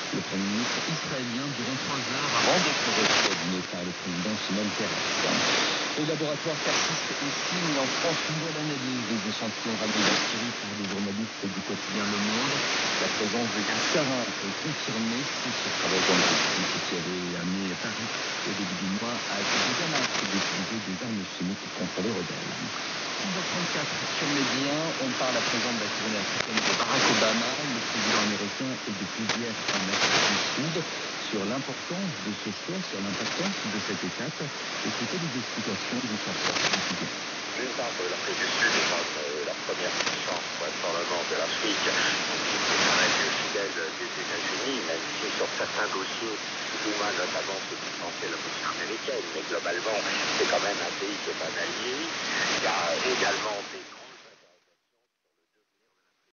Le Premier ministre israélien durant 3 heures avant d'être reçu par le président Shimon Peres. Le laboratoire persiste aussi mis en France une nouvelle analyse des échantillons radiobactériques par les journalistes du quotidien Le Monde. La présence de gaz sarin est confirmée sous ce travail journalistique qui avait amené Paris au début du mois à accuser Damas d'utiliser des armes chimiques contre les rebelles. 6h34 sur Média, on parle à présent de la tournée africaine de Barack Obama. Le président américain est depuis hier en Afrique du Sud. Sur l'importance de ce choix, sur l'importance de cette étape, écoutez les explications du chercheur quotidien. D'une part, l'Afrique du Sud est la première puissance probablement de l'Afrique, c'est un allié fidèle des États-Unis, même si sur certains dossiers, Zuma notamment se distancer la position américaine, mais globalement, c'est quand même un pays qui est un allié. Il y a également des